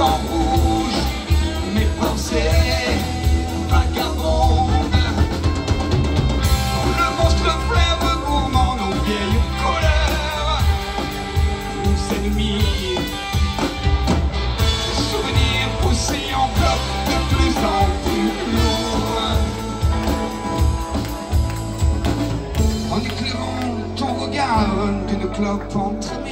sang rouge, mes pensées vagabondes. Le monstre fleuve gourmand, nos vieilles colères, nos ennemis. Souvenirs poussés en bloc de plus en plus lourds. En éclairant ton regard d'une clope entre